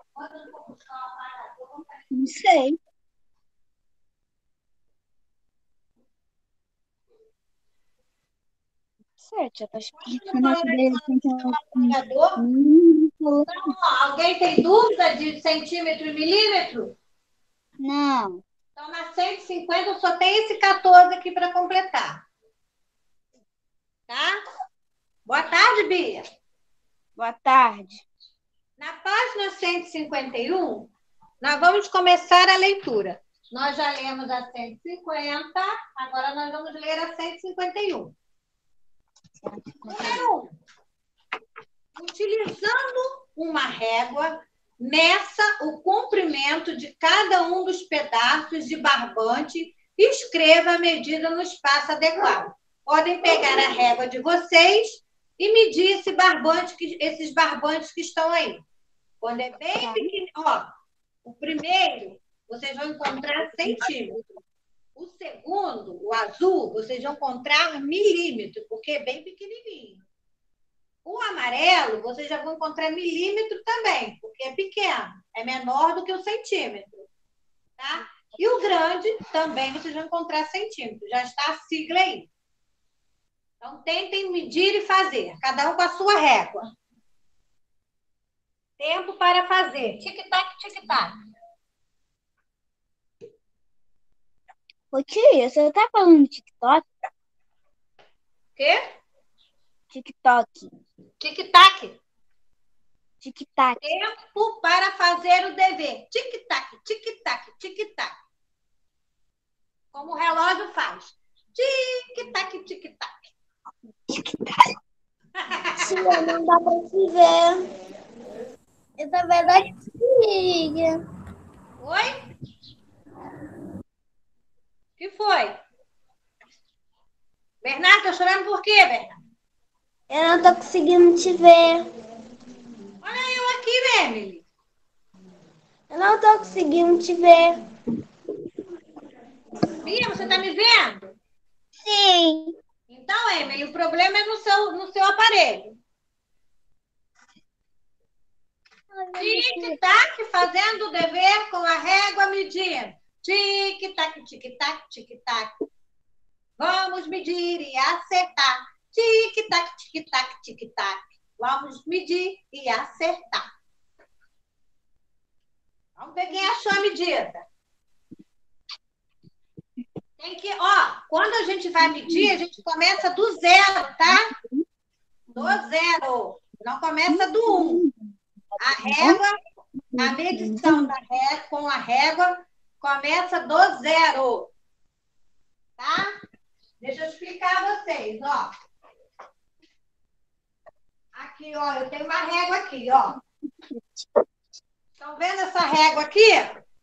Não sei. Certo, já tá explicando a dele. Então, ó, alguém tem dúvida de centímetro e milímetro? Não. Então, na 150 só tem esse 14 aqui para completar. Tá? Boa tarde, Bia. Boa tarde. Na página 151, nós vamos começar a leitura. Nós já lemos a 150, agora nós vamos ler a 151. Número 1. Utilizando uma régua, meça o comprimento de cada um dos pedaços de barbante e escreva a medida no espaço adequado. Podem pegar a régua de vocês e medir esses barbantes que estão aí. Quando é bem pequenininho, ó, o primeiro, vocês vão encontrar centímetro. O segundo, o azul, vocês vão encontrar milímetro, porque é bem pequenininho. O amarelo, vocês já vão encontrar milímetro também, porque é pequeno, é menor do que o centímetro. Tá? E o grande também vocês vão encontrar centímetro, já está a sigla aí. Então, tentem medir e fazer, cada um com a sua régua. Tempo para fazer. Tic-tac, tic-tac. Ô, tia, você tá falando TikTok? Quê? TikTok. Tic-tac. Tic-tac. Tempo para fazer o dever. Tic-tac, tic-tac, tic-tac. Como o relógio faz. Tic-tac, tic-tac. Tic-tac. Tia, não dá pra se ver. Eu tô vendo a tia. Oi? O que foi? Bernardo, tá chorando por quê, Bernardo? Eu não tô conseguindo te ver. Olha eu aqui, Emily. Eu não tô conseguindo te ver. Bia, você tá me vendo? Sim. Então, Emily, o problema é no seu aparelho. Tic-tac, fazendo o dever com a régua medindo. Tic-tac, tic-tac, tic-tac. Vamos medir e acertar. Tic-tac, tic-tac, tic-tac. Vamos medir e acertar. Vamos ver quem achou a medida. Tem que, ó, quando a gente vai medir, a gente começa do zero, tá? Do zero. Não começa do 1. A régua, a medição da régua, com a régua, começa do zero. Tá? Deixa eu explicar a vocês, ó. Aqui, ó, eu tenho uma régua aqui, ó. Estão vendo essa régua aqui?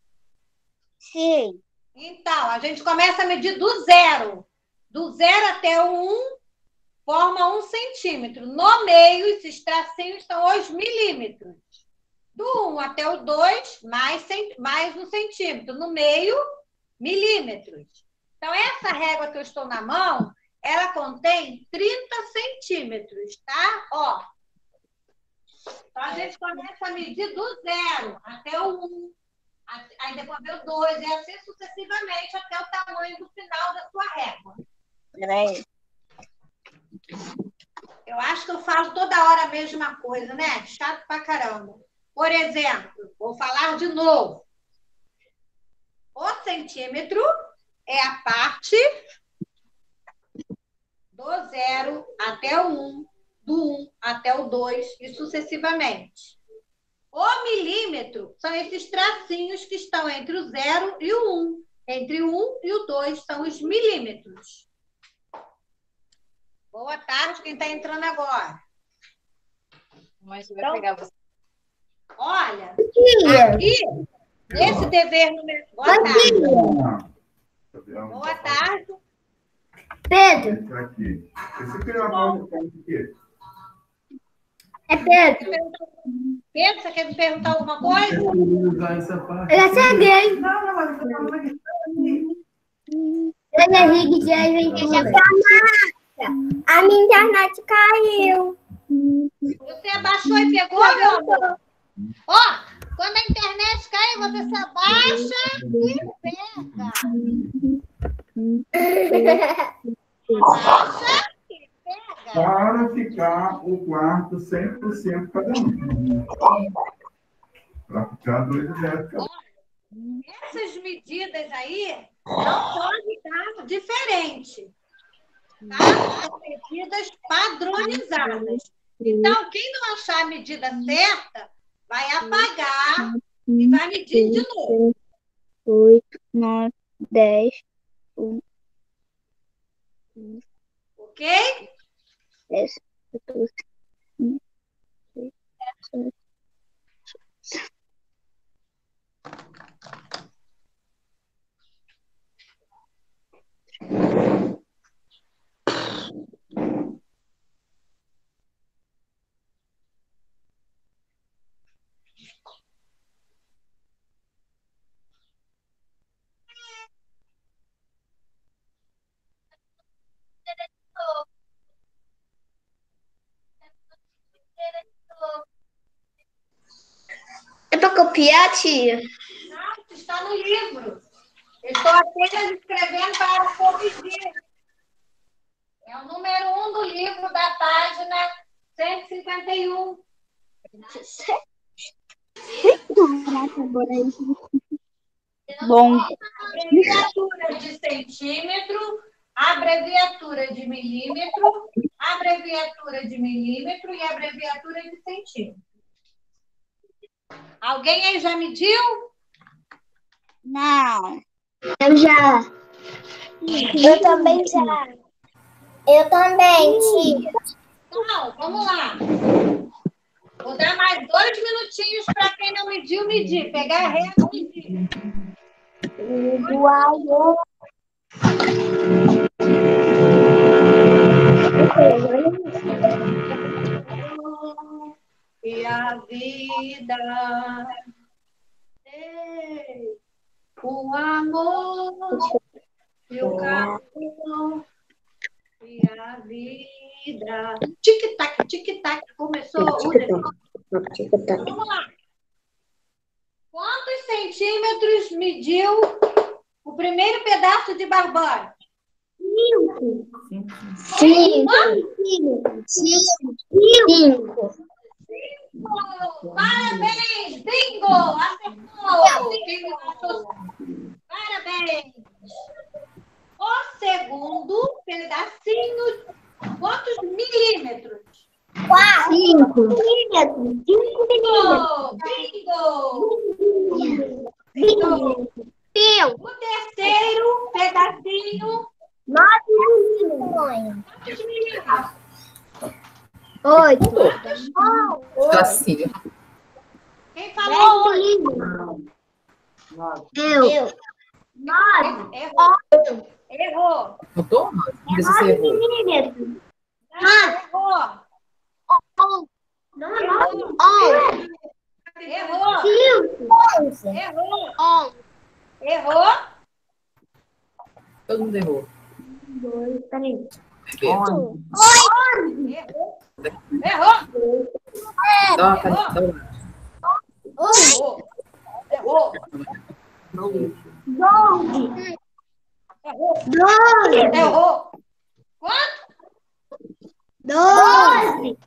Sim. Então, a gente começa a medir do zero. Do zero até o 1, forma 1 centímetro. No meio, esses tracinhos são os milímetros. Do 1 até o 2, mais 1 centímetro. No meio, milímetros. Então, essa régua que eu estou na mão, ela contém 30 centímetros, tá? Ó. Então, a gente começa a medir do zero até o 1. Aí depois vem o 2, e assim sucessivamente até o tamanho do final da sua régua. Peraí. Eu acho que eu falo toda hora a mesma coisa, né? Chato pra caramba. Por exemplo, vou falar de novo. O centímetro é a parte do 0 até o 1, do 1 até o 2 e sucessivamente. O milímetro são esses tracinhos que estão entre o 0 e o 1. Entre o 1 e o 2 são os milímetros. Boa tarde, quem está entrando agora. Mas vai pegar você. Olha, Tia. aqui, esse dever número... Boa tarde. Boa tarde. Pedro. Aqui. Esse aqui é a mão do quê? É Pedro. Pedro, você quer me perguntar alguma coisa? Eu já cheguei. Eu já liguei, a gente já a minha internet caiu. Você abaixou e pegou, meu amor? Ó, quando a Você se abaixa e pega. Abaixa e pega. Para ficar o quarto 100% cada um. Para ficar 2,10 cada um. Essas medidas aí não podem dar diferente. Tá? São medidas padronizadas. Então, quem não achar a medida certa, vai apagar e vai medir de novo. 8, 9, 10, Ok? 10, 14, 15, 16, 17. É para copiar, tia? Não, está no livro. Eu estou apenas escrevendo para corrigir. É o número 1 do livro, da página 151. Caraca, agora é isso. Bom. Abreviatura de centímetro, abreviatura de milímetro, abreviatura de milímetro e abreviatura de centímetro. Alguém aí já mediu? Não. Eu já. Eu também já. Eu também, tia. Não, vamos lá. Vou dar mais 2 minutinhos para quem não mediu, medir. Pegar a régua e medir. E a vida, o amor e o carinho e a vida. Tic-tac, tic-tac, começou o negócio. Vamos lá. Quantos centímetros mediu o primeiro pedaço de barbante? 5. Parabéns, bingo! Acertou! Quem me passou? Parabéns! O segundo pedacinho, quantos milímetros? 5 Bingo! Bingo! O terceiro pedacinho, 9 quantos milímetros? 8. Assim. Quem falou? Eu. 9 Errou! Mudou? Vê se você errou. milímetros. Errou! Não, Errou! 5. Errou! Errou! Todo mundo errou. 2, 3. Errou! Errou! Dá uma caneta. Errou! Errou! 12. Errou! Quanto? 12.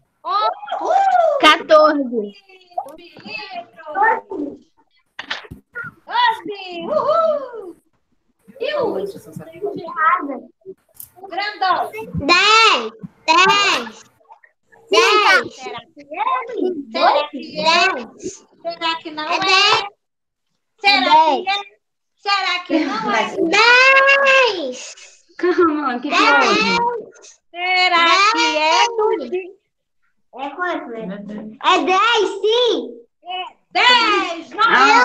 14. Milímetros! 12! Uhul! E o grandão? 10. Será que é? Será que é? Será que não é? Será que é? Será que não é? 10. Calma, que 10. Será que é, Dudy? É quanto, né? É 10, sim. 10! Não Ah.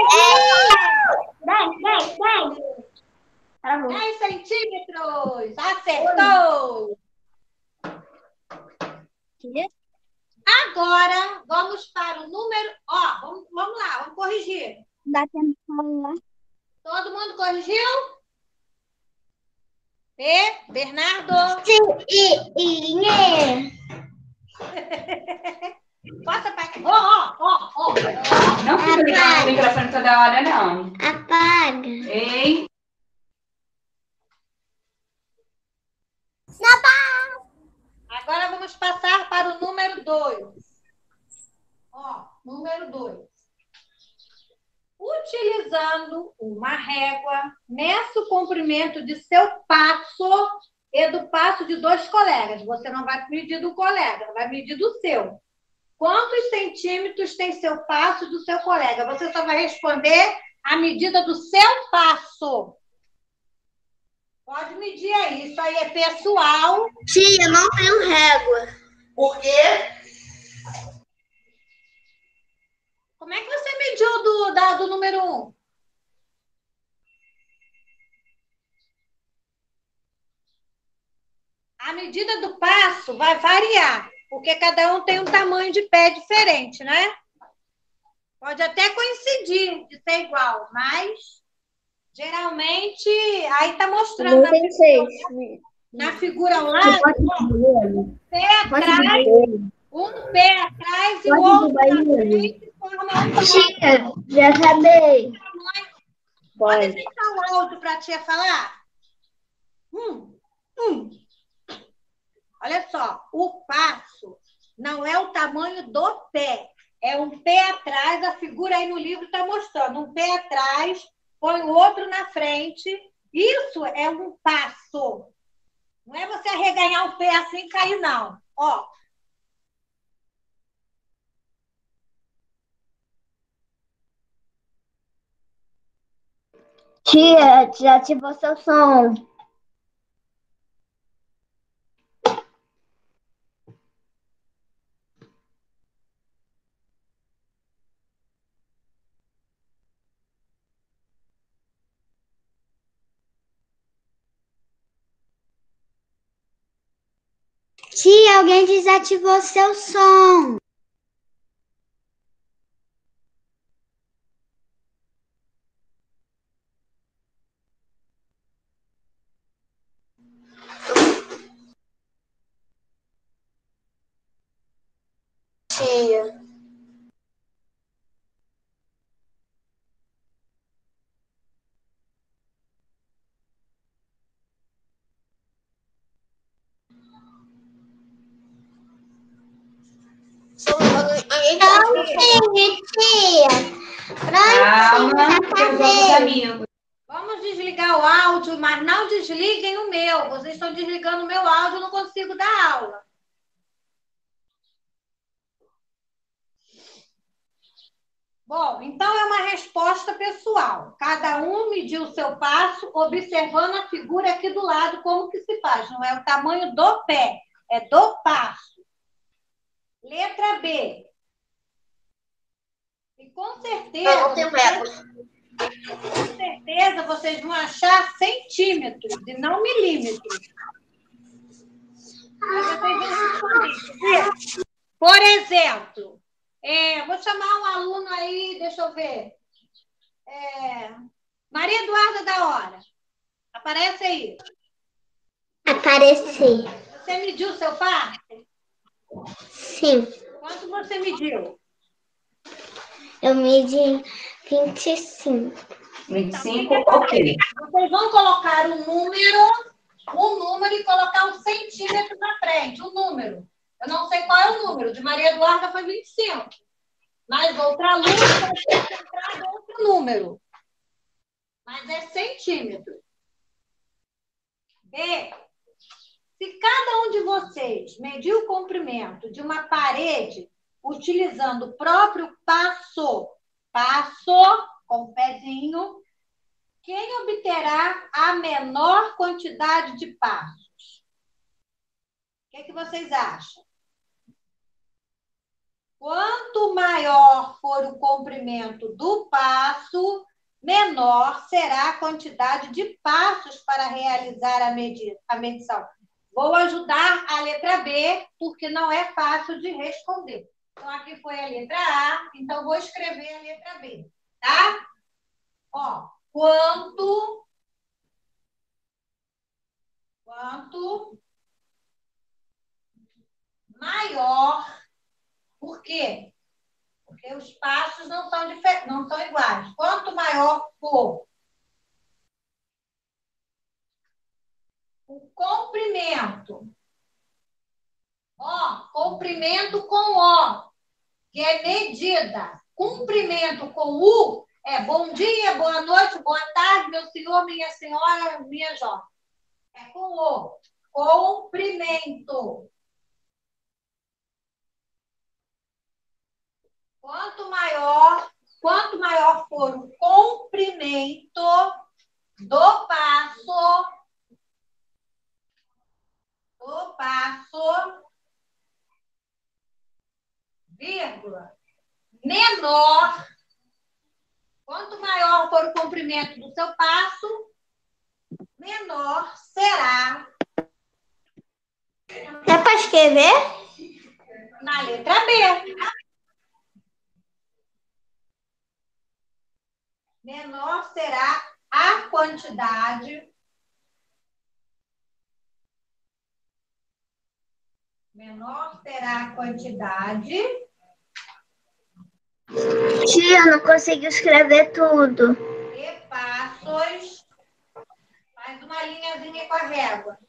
é? 10. 10 centímetros! Acertou! Agora, vamos para o número... Ó, vamos lá, vamos corrigir. Dá tempo de falar. Todo mundo corrigiu? Bernardo? Passa para cá. Ó. Não fica ligado, o microfone música da hora, não. Apaga. Ei, Agora vamos passar para o número 2. Ó, número 2. Utilizando uma régua, meça o comprimento de seu passo e do passo de 2 colegas. Você não vai medir do colega, vai medir do seu. Quantos centímetros tem seu passo do seu colega? Você só vai responder a medida do seu passo. Pode medir aí. Isso aí é pessoal. Tia, não tenho régua. Por quê? Como é que você mediu do número 1? A medida do passo vai variar, porque cada um tem um tamanho de pé diferente, né? Pode até coincidir de ser igual, mas geralmente aí tá mostrando na figura ao lado, um pé atrás, e o outro na frente forma um Tia, já acabei. Pode deixar o áudio para a tia falar? Olha só, o passo não é o tamanho do pé, é um pé atrás, a figura aí no livro está mostrando, um pé atrás, põe o outro na frente, isso é um passo. Não é você arreganhar o pé assim e cair, não. Ó. Tia, já ativou seu som. Tia, alguém desativou seu som. Tia. Não, tia. calma, que eu vou pros amigos. Vamos desligar o áudio, mas não desliguem o meu. Vocês estão desligando o meu áudio, eu não consigo dar aula. Bom, então é uma resposta pessoal. Cada um mediu o seu passo, observando a figura aqui do lado, como que se faz. Não é o tamanho do pé, é do passo. Letra B. E com certeza... Eu não tenho régua. Com certeza vocês vão achar centímetros e não milímetros. Mas vocês vão responder. Por exemplo, vou chamar um aluno aí, deixa eu ver. Maria Eduarda da Hora. Aparece aí. Apareci. Você mediu o seu passe? Sim. Quanto você mediu? Eu medi 25. 25, ok. Vocês vão colocar um número e colocar um centímetro na frente, um número. Eu não sei qual é o número. De Maria Eduarda foi 25. Mas outra aluna vai ter que entrar outro número. Mas é centímetro. B. Se cada um de vocês medir o comprimento de uma parede utilizando o próprio passo com o pezinho, quem obterá a menor quantidade de passos? O que vocês acham? Quanto maior for o comprimento do passo, menor será a quantidade de passos para realizar a medição. Vou ajudar a letra B, porque não é fácil de responder. Então, aqui foi a letra A, então vou escrever a letra B, tá? Ó, quanto maior, por quê? Porque Porque os passos não são iguais. Quanto maior for o comprimento, ó, comprimento com O, que é medida. Comprimento com U é bom dia, boa noite, boa tarde, meu senhor, minha senhora, minha jovem. É com O. Comprimento. Quanto maior for o comprimento do passo, vírgula, menor. Quanto maior for o comprimento do seu passo, menor será. É para escrever? Na letra B. Menor será a quantidade. Menor será a quantidade. Tia, eu não consigo escrever tudo. E passos. Faz uma linhazinha com a régua.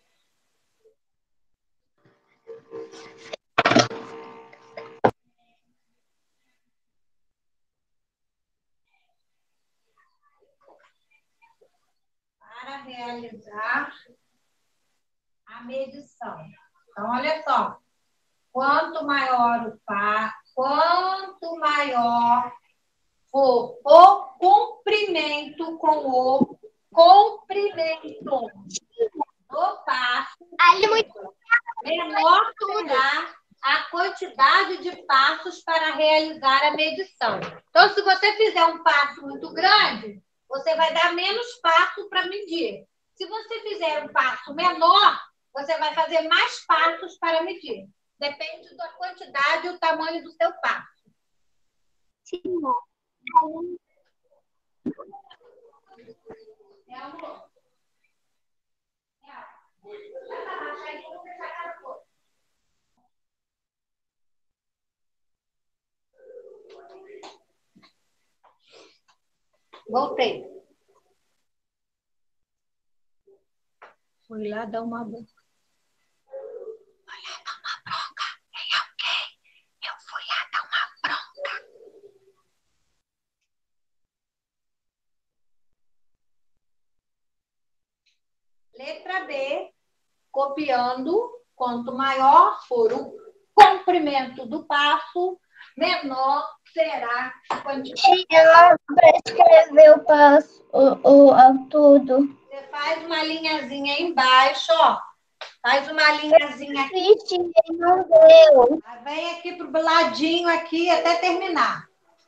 Para realizar a medição. Então, olha só. Quanto maior for o comprimento com o comprimento do passo, menor será a quantidade de passos para realizar a medição. Então, se você fizer um passo muito grande, você vai dar menos passo para medir. Se você fizer um passo menor, você vai fazer mais passos para medir. Depende da quantidade e o tamanho do seu passo. Sim. Voltei. Fui lá dar uma bronca. Tem alguém? Eu fui lá dar uma bronca. Letra B, copiando, quanto maior for o comprimento do passo, menor será a quantidade. Tia, para escrever o passo, tudo. Você faz uma linhazinha embaixo, ó. Faz uma linhazinha aqui. Fiz, tia, não deu. Vem aqui pro ladinho aqui até terminar.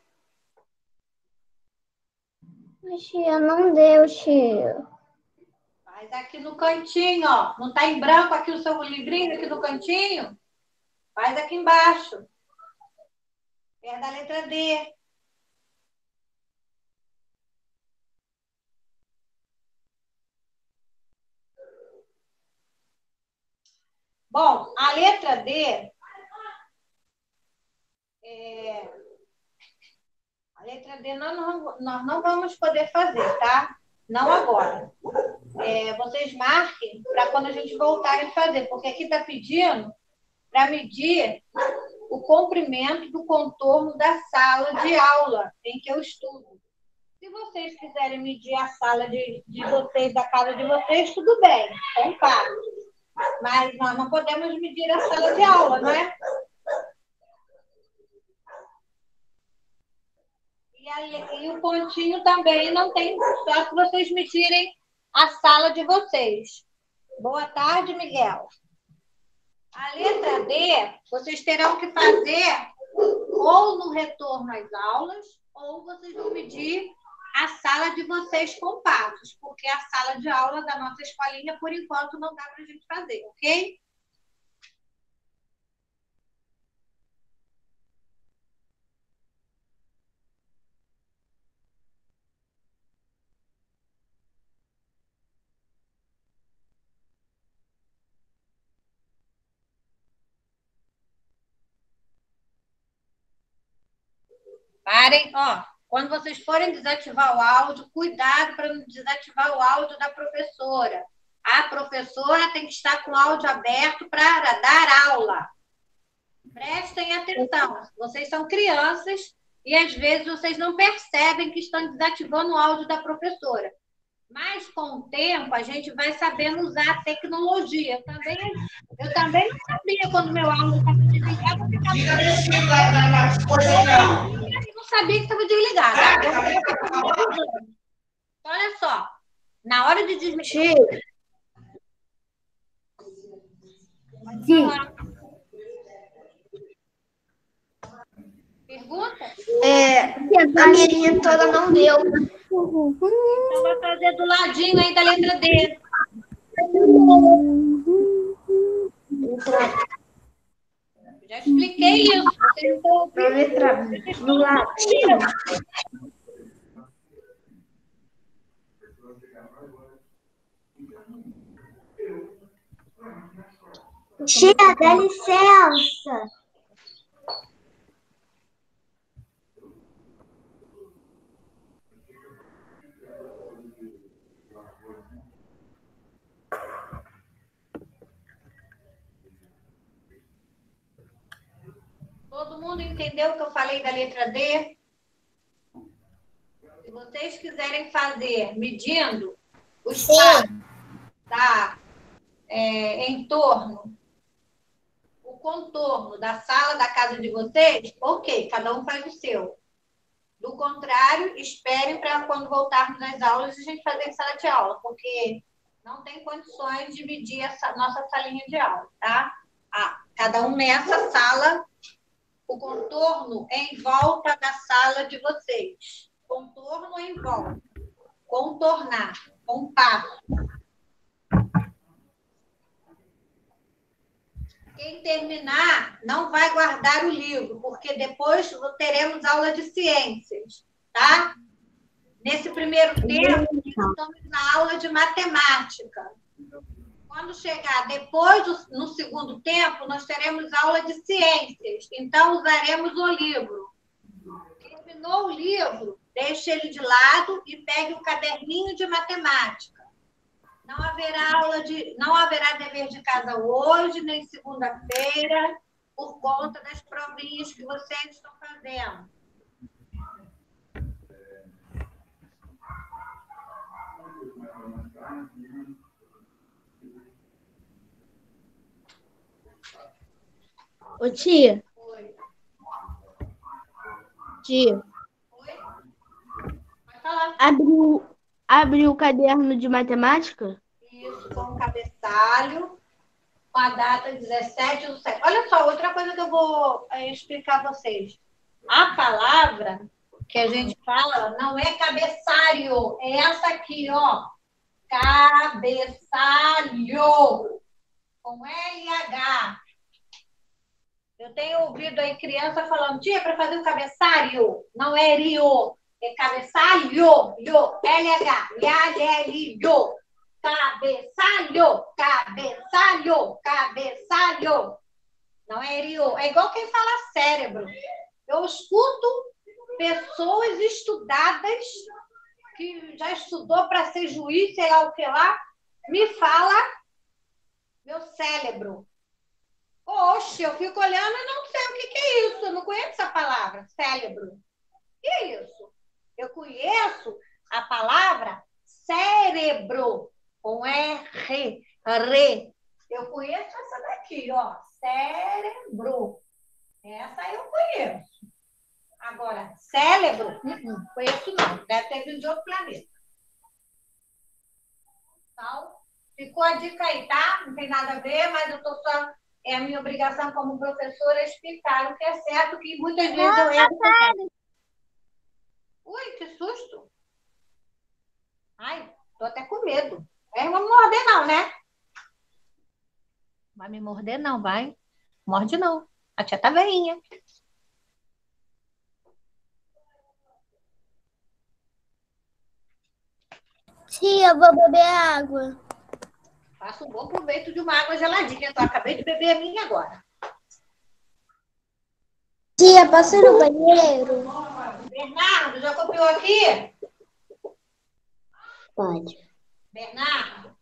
Tia, não deu, tia. Faz aqui no cantinho, ó. Não tá em branco aqui o seu livrinho aqui no cantinho? Faz aqui embaixo. Perto da letra D. Bom, a letra D a letra D nós não vamos poder fazer, tá? Não agora. Vocês marquem para quando a gente voltar a fazer, porque aqui está pedindo para medir o comprimento do contorno da sala de aula em que eu estudo. Se vocês quiserem medir a sala de vocês, da casa de vocês, tudo bem, comparo. Mas nós não podemos medir a sala de aula, não é? E o pontinho também não tem, só que vocês medirem a sala de vocês. Boa tarde, Miguel. A letra D, vocês terão que fazer ou no retorno às aulas, ou vocês vão medir a sala de vocês com passos, porque a sala de aula da nossa escolinha, por enquanto, não dá para a gente fazer, ok? Parem, ó. Quando vocês forem desativar o áudio, cuidado para não desativar o áudio da professora. A professora tem que estar com o áudio aberto para dar aula. Prestem atenção. Vocês são crianças e às vezes vocês não percebem que estão desativando o áudio da professora. Mas com o tempo a gente vai sabendo usar a tecnologia. Eu também não sabia quando meu áudio estava desligado. Eu não sabia que estava desligado. Olha só, na hora de desligar. Sim. Pergunta? A minha linha toda não deu. Então vai fazer do ladinho aí da letra D. Já expliquei isso. Vocês estão ouvindo? Letra do ladinho. Tia, dá licença. Todo mundo entendeu o que eu falei da letra D? Se vocês quiserem fazer medindo o espaço em torno, o contorno da sala da casa de vocês, ok, cada um faz o seu. Do contrário, esperem para quando voltarmos às aulas a gente fazer em sala de aula, porque não tem condições de dividir essa nossa salinha de aula, tá? Cada um nessa sala, o contorno em volta da sala de vocês. Contorno em volta. Contornar. Compasso. Quem terminar não vai guardar o livro, porque depois teremos aula de ciências, tá? Nesse primeiro tempo, estamos na aula de matemática. Quando chegar depois, no segundo tempo, nós teremos aula de ciências. Então, usaremos o livro. Terminou o livro, deixe ele de lado e pegue o caderninho de matemática. Não haverá dever de casa hoje, nem segunda-feira, por conta das provinhas que vocês estão fazendo. Ô, tia. Oi. Tia. Oi? Pode falar. Abriu o caderno de matemática? Isso, com o cabeçalho, com a data 17/7. Olha só, outra coisa que eu vou explicar a vocês. A palavra que a gente fala não é cabeçalho, é essa aqui, ó. Cabeçalho. Com LH. Eu tenho ouvido aí criança falando, tia, para fazer um cabeçalho, não é rio, é cabeçalho, LH, L-L-O, cabeçalho, cabeçalho, cabeçalho. Não é rio, é igual quem fala cérebro. Eu escuto pessoas estudadas, que já estudou para ser juiz, sei lá o que lá, me fala meu cérebro. Oxe, eu fico olhando e não sei o que é isso. Eu não conheço essa palavra, cérebro. O que é isso? Eu conheço a palavra cérebro, com R, re. Eu conheço essa daqui, ó, cérebro. Essa eu conheço. Agora, cérebro, conheço não. Deve ter vindo de outro planeta. Então, ficou a dica aí, tá? Não tem nada a ver, mas eu tô só... É a minha obrigação como professora explicar o que é certo, que muitas vezes eu erro. Ui, que susto! Ai, tô até com medo. Não vai me morder não, né? Vai me morder não, vai. Morde não. A tia tá veinha. Tia, eu vou beber água. Faça um bom proveito de uma água geladinha. Eu acabei de beber a minha agora. Tia, posso ir no banheiro? Bernardo, já copiou aqui? Pode. Bernardo.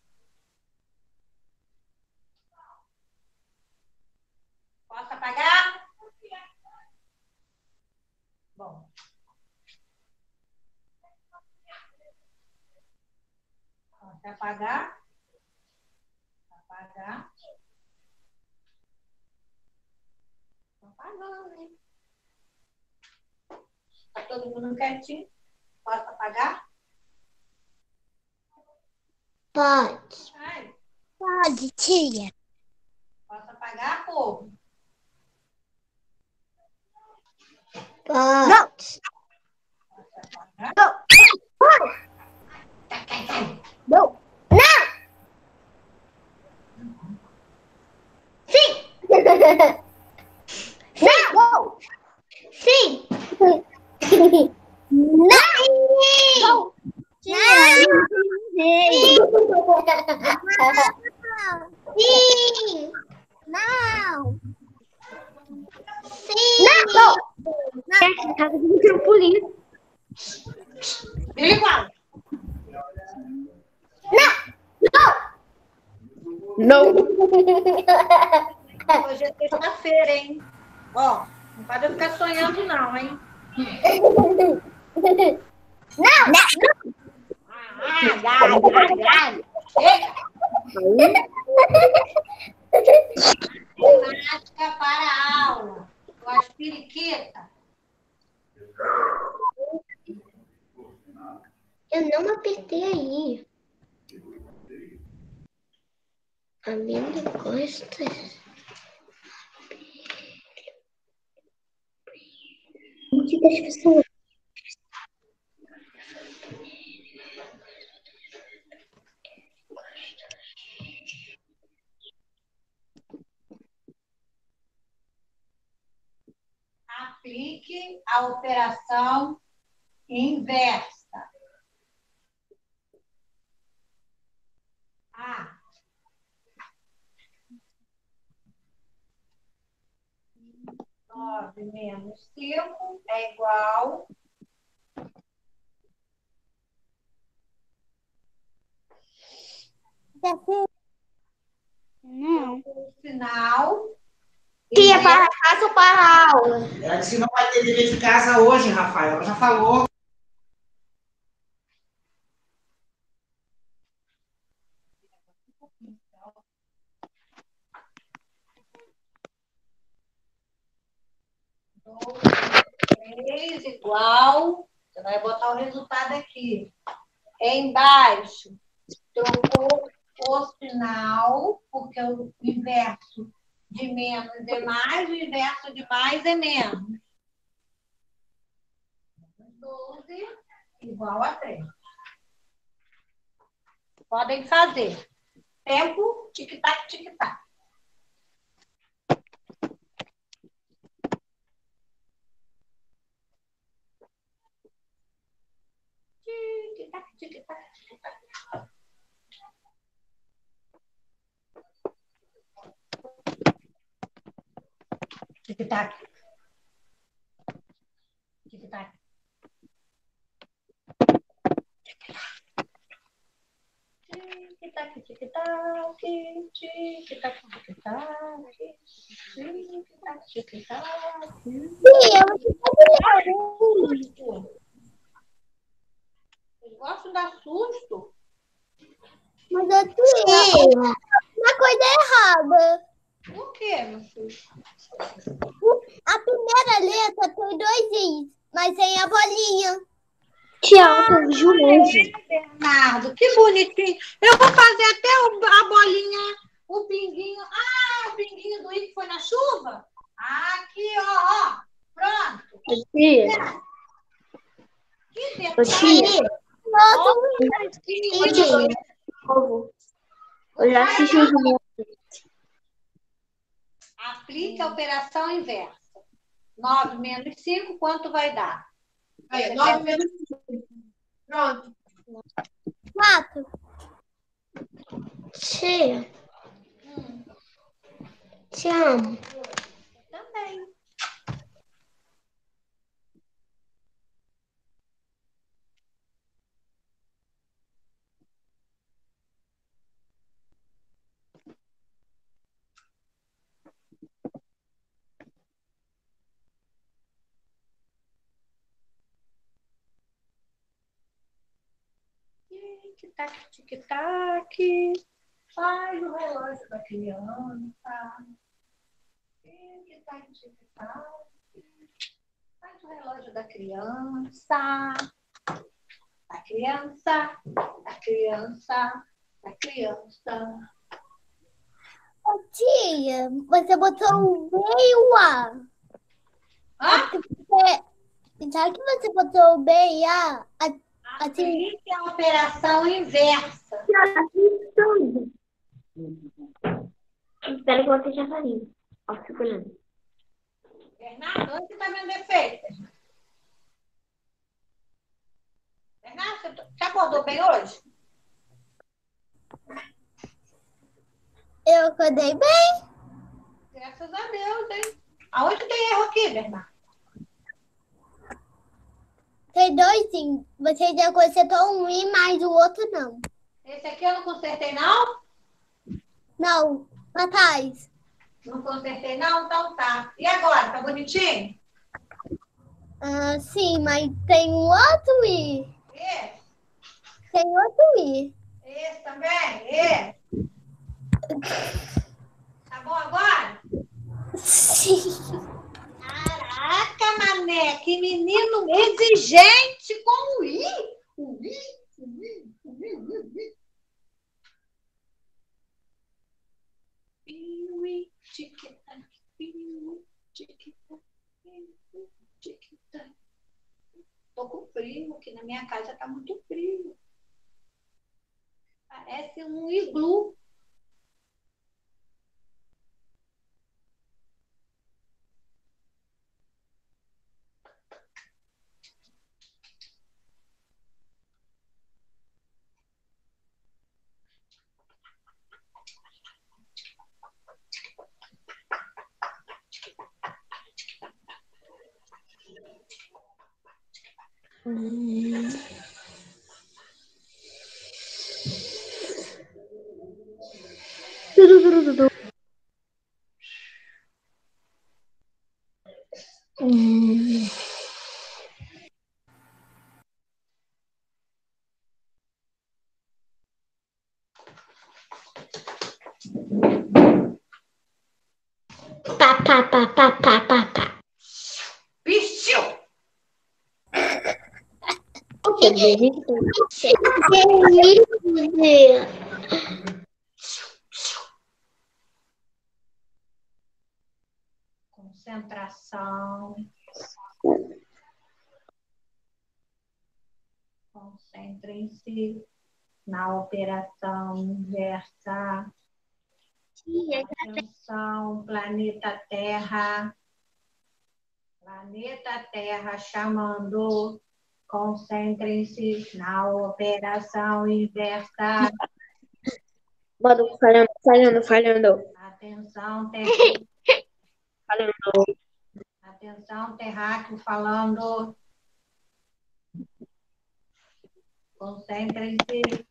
Posso apagar? Bom. Posso apagar? Apagar. Tô apagando, hein? Tá todo mundo quietinho? Posso apagar? Pode. Ai, Pode, tia. posso apagar, povo? Pode. Posso apagar? Não. Não. Sim. Não. Sim. Não. Sim. Não. Sim. Não. Igual. Não. Hoje é sexta-feira, hein? Ó, não pode ficar sonhando, não, hein? Ginástica para a aula. As periquitas. Eu não apertei aí. A minha gosta. Das pessoas. Aplique a operação inversa. Ah. 9 menos 5 é igual. Não. O sinal. Tia, faça para a aula. Ela disse que não vai ter dever de casa hoje, Rafael. Ela já falou. Três igual. Você vai botar o resultado aqui. Embaixo, trocou o sinal, porque o inverso de menos é mais, o inverso de mais é menos. 12 igual a 3. Podem fazer. Tempo, tic-tac, tic-tac. Tic-tac, tic-tac, tic-tac. Tic-tac. Tic-tac. Tic-tac, tic-tac, tic-tac, tic-tac, tic-tac, tic-tac. Tia, você pode ler. Vocês gostam de dar susto? Mas eu tia, uma coisa errada. O quê, meu filho? A primeira letra tem 2 Is, mas tem a bolinha. Tia, eu tô jurando. Bernardo, que bonitinho. Eu vou fazer até a bolinha, o pinguinho. Ah, o pinguinho do I que foi na chuva? Aqui, ó. Pronto. Tia. Que detalhe. Tia. Eu já assisti o Juliano. Aplique a operação inversa. 9 menos 5, quanto vai dar? Aí, 9 menos 5. Pronto. 4. Tia. Te amo. Também. Tic-tac, tic-tac. Faz o relógio da criança. Tic-tac, tic-tac. Faz o relógio da criança. Da criança. Da criança. Da criança. Ô, tia, você botou o meio-a. Ah? Já que você botou o meia, Assim, isso é uma operação inversa. Espero que você já faria. Ó, fico olhando. Bernardo, onde você está vendo defeito? Bernardo, você acordou bem hoje? eu acordei bem. Graças a Deus, hein? Aonde tem erro aqui, Bernardo? Tem dois, sim. Você já consertou um e mais o outro não. Esse aqui eu não consertei, não? Não, pra trás. Não consertei, não? Então tá. E agora? Tá bonitinho? Ah, sim, mas tem um outro i. Esse? Tem outro i. Esse também? Esse? Tá bom agora? Sim. Caraca, mané, que menino exigente com o I. O I, o I, o I, o I. Piuí, tic-tac, piuí, tic-tac, piuí, tic-tac. Tô com frio, aqui na minha casa tá muito frio. Parece um iglu. Pá. Pistiu! Concentração. Concentrem-se na operação inversa. Atenção, planeta Terra. Planeta Terra chamando. Concentrem-se na operação inversa. Modo falhando. Atenção, terráqueo. Atenção, terráqueo falando. Concentrem-se.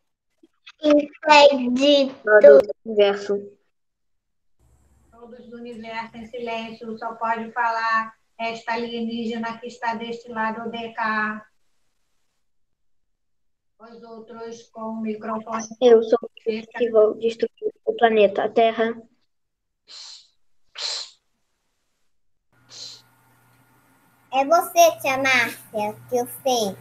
Modo inverso. Todos do universo em silêncio. Só pode falar esta alienígena que está deste lado de cá. Os outros com o microfone. Eu sou o que vou destruir o planeta Terra. É você, tia Márcia, que eu sei.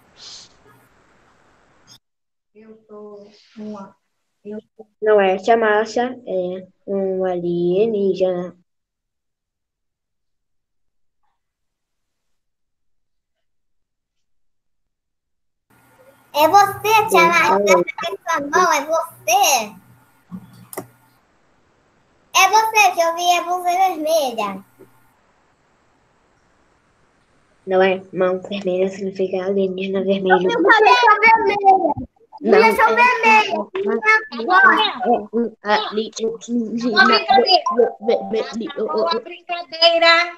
Eu sou uma. Não é tia Márcia, é um alienígena. É você, tia Márcia. Essa mão é você. É você que eu vi a blusa vermelha. Não é? Mão vermelha significa alienígena vermelho. Eu falei que eu vermelha. Não, Eu sou vermelha. Uma brincadeira.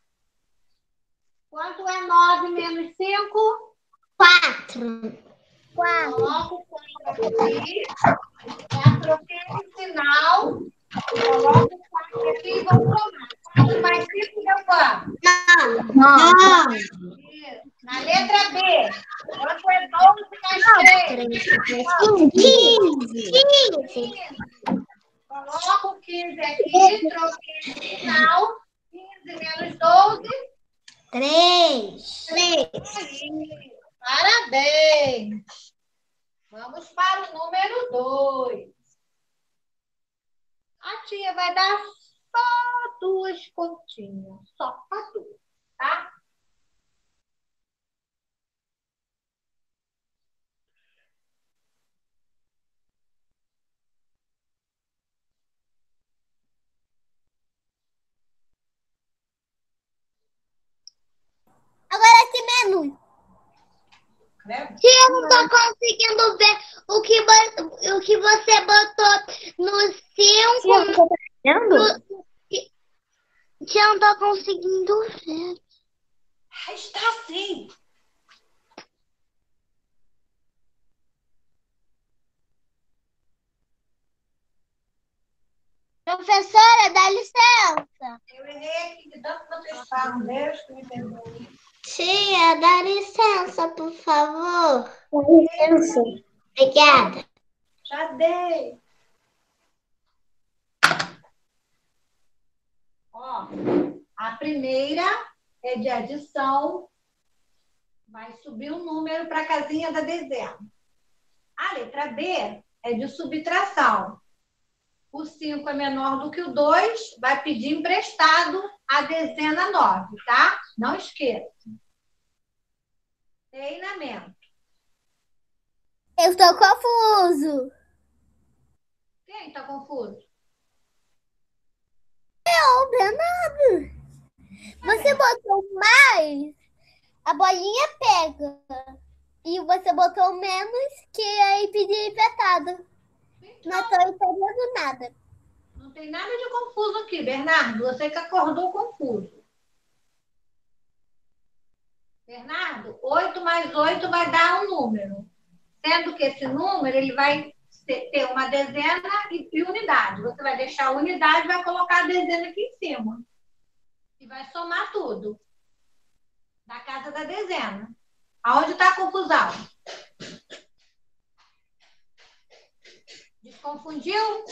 Quanto é 9 menos 5? 4. Coloco 4 aqui. Troquei o sinal. Coloco 4 aqui e vou somar. 4 mais 5 deu quanto? Não. Na letra B. Quanto é 12 mais 3? 15. Coloca o 15 aqui, troquei no final. 15 menos 12. 3. Aí, parabéns. Vamos para o número 2. A tia vai dar só 2 pontinhas. Só para 2, tá? Agora esse menu. Né? Se eu não tô conseguindo ver o que você botou no 5. Tá vendo? Se eu não tô conseguindo ver. Está sim. Professora, dá licença. Eu errei aqui de tanto que vocês falam. Deus que me perdoe. Tia, dá licença, por favor. Com licença. Obrigada. Já dei. Ó, a primeira é de adição. Vai subir um número para a casinha da dezena. A letra B é de subtração. O 5 é menor do que o 2, vai pedir emprestado a dezena 9, tá? Não esqueça. Treinamento. Eu estou confuso. Quem está confuso? Não, Bernardo. Você botou mais, a bolinha pega. E você botou menos, que aí pedir empatado. Não estou entendendo nada. Não tem nada de confuso aqui, Bernardo. Você que acordou confuso. Bernardo, 8 mais 8 vai dar um número. Sendo que esse número ele vai ter uma dezena e unidade. Você vai deixar a unidade e vai colocar a dezena aqui em cima. E vai somar tudo. Da casa da dezena. Aonde está a confusão? Desconfundiu?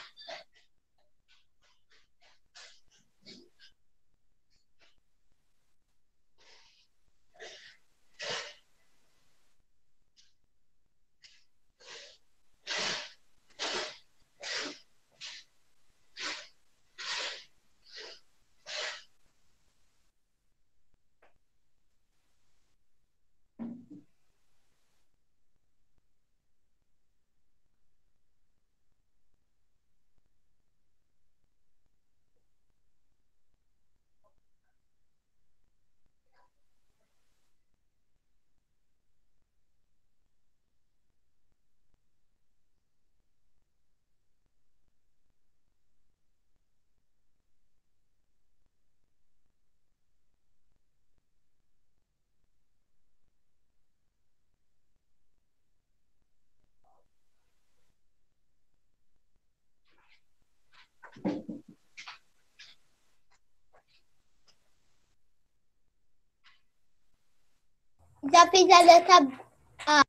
Já fiz a letra A.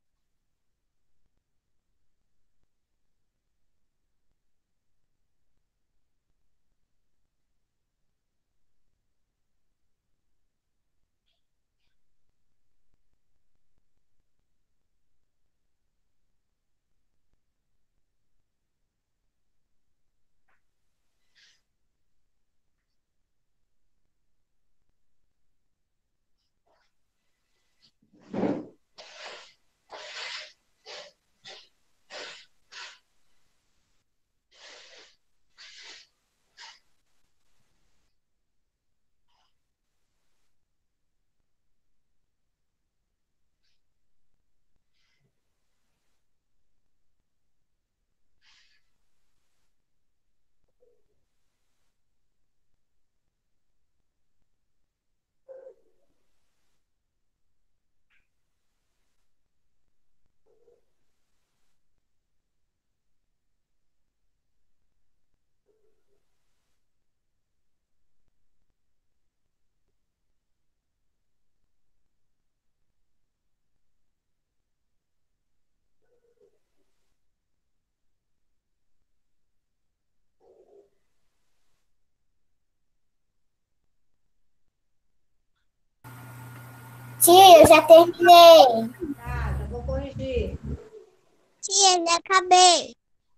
Tia, eu já terminei. Tá, já vou corrigir. Tia, já acabei.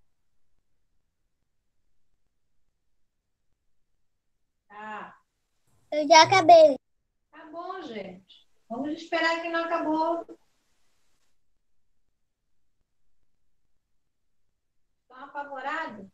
Tá. Eu já acabei. Tá bom, gente. Vamos esperar que não acabou. Estão apavorados?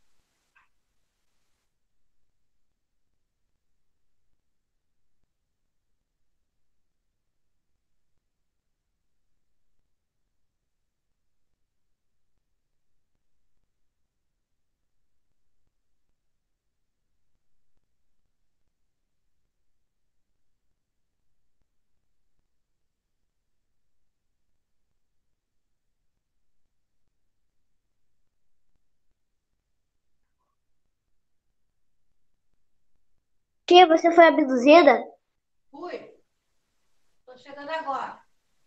Tia, você foi abduzida? Fui. Estou chegando agora.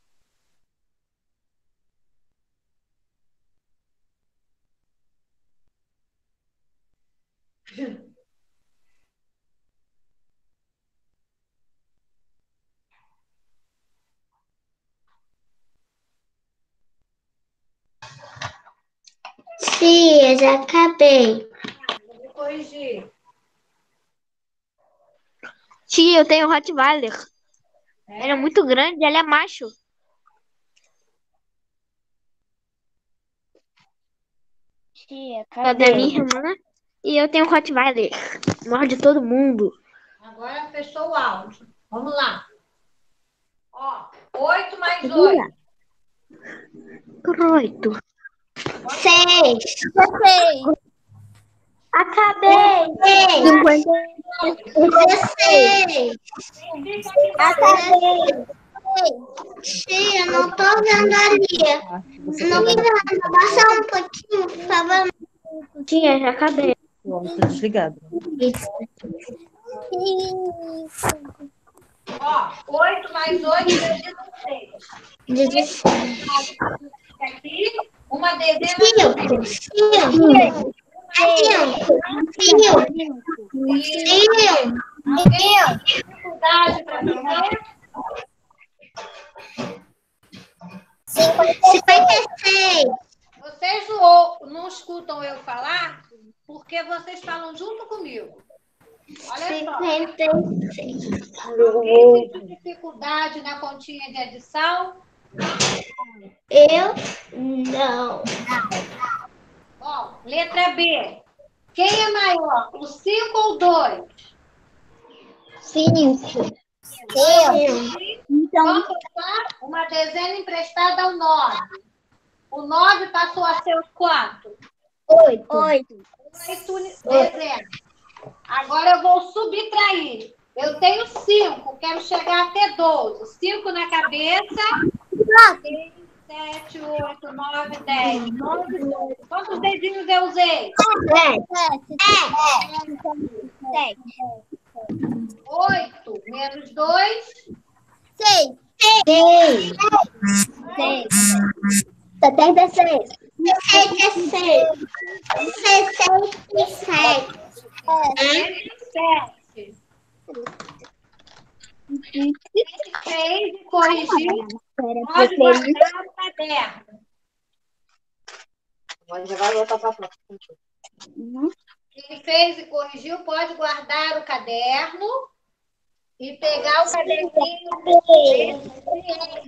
Tia, já acabei. Já vou corrigir. Tia, eu tenho um Rottweiler. Ele é É? muito grande, ele é macho. Tia, Cadê a minha irmã? E eu tenho um Rottweiler. Morde todo mundo. Agora fechou o áudio. Vamos lá. Ó, 8 mais 8. Oito. 6. 16. Acabei. 16. Acabei. Tia, não tô vendo ali. Não me dá, abaixa um pouquinho, por favor. Tia, já acabei. O áudio tá desligado. Ó, 8 mais 8 é 16. 16. Aqui, uma dezena. 5. 5. Alguém tem dificuldade para fazer? 56. Vocês não escutam eu falar porque vocês falam junto comigo. Olha só. 56. Alguém tem dificuldade na continha de adição? Eu não. Ó, letra B. Quem é maior, o 5 ou o 2? 5. Então, Vamos passar uma dezena emprestada ao 9. O 9 passou a ser os quanto? 8. 8 dezenas. Agora eu vou subtrair. Eu tenho 5, quero chegar até 12. 5 na cabeça. 6, 7, 8, 9, 10. 9, 12. Quantos dedinhos eu usei? 8 menos 2. 6. 76. 67. 7. Quem fez e corrigiu, pode guardar o caderno. Já vai voltar para a próxima. Quem fez e corrigiu, pode guardar o caderno e pegar o caderninho desse.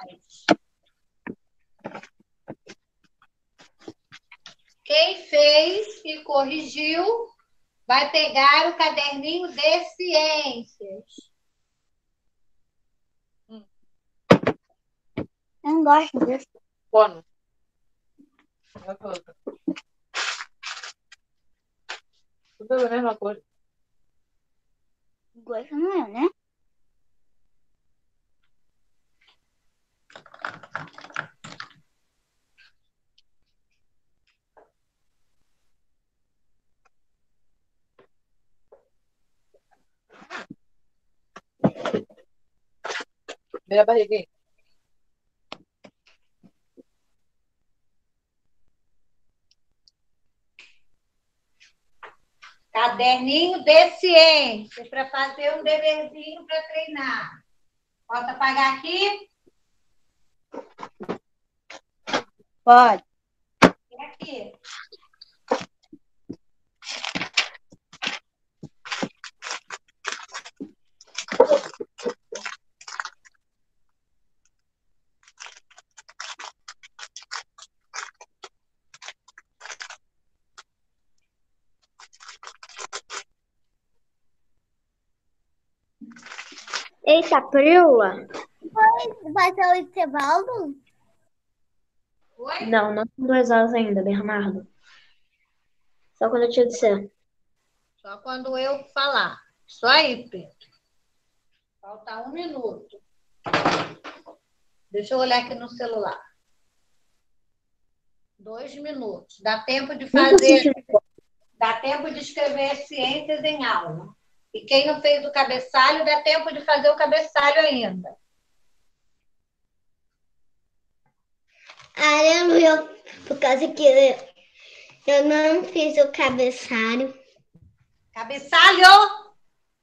Quem fez e corrigiu vai pegar o caderninho de ciências. Eu não gosto disso. Bônus. Tudo a mesma coisa. Gosto não é, né? Vira a barriguinha. Caderninho de ciências, para fazer um deverzinho para treinar. Posso apagar aqui? Pode. E aqui? Eita, Prila. Vai ser o intervalo? Oi? Não, não são 2 horas ainda, Bernardo. Só quando eu te disser. Só quando eu falar. Isso aí, Pedro. Falta 1 minuto. Deixa eu olhar aqui no celular. 2 minutos. Dá tempo de fazer. Dá tempo de escrever ciências em aula. E quem não fez o cabeçalho, dá tempo de fazer o cabeçalho ainda. Eu, por causa que eu não fiz o cabeçalho. Cabeçalho!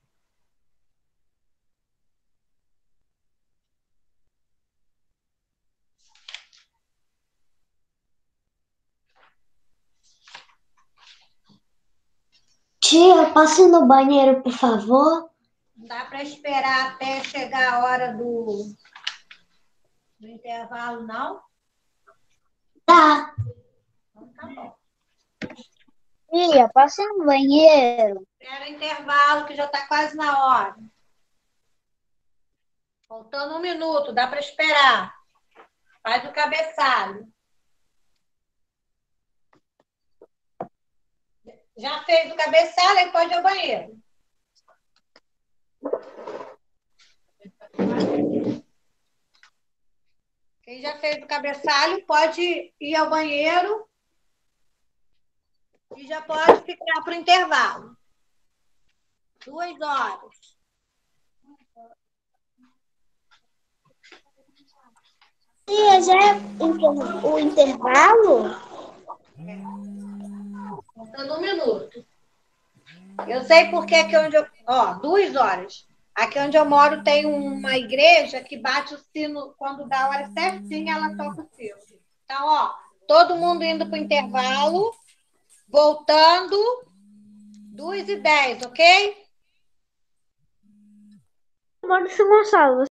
Tia, posso ir no banheiro, por favor? Não dá para esperar até chegar a hora do intervalo, não? Tá. Então tá bom. Tia, posso ir no banheiro? Espera o intervalo, que já está quase na hora. Faltando 1 minuto, dá para esperar. Faz o cabeçalho. Já fez o cabeçalho, aí pode ir ao banheiro. Quem já fez o cabeçalho pode ir ao banheiro e já pode ficar para o intervalo. 2 horas. Tia, já é o intervalo? Faltando 1 minuto. Eu sei porque aqui onde eu... 2 horas. Aqui onde eu moro tem uma igreja que bate o sino quando dá a hora certinha, ela toca o sino. Então, todo mundo indo para o intervalo, voltando, 2h10, ok? Eu moro em São Gonçalo.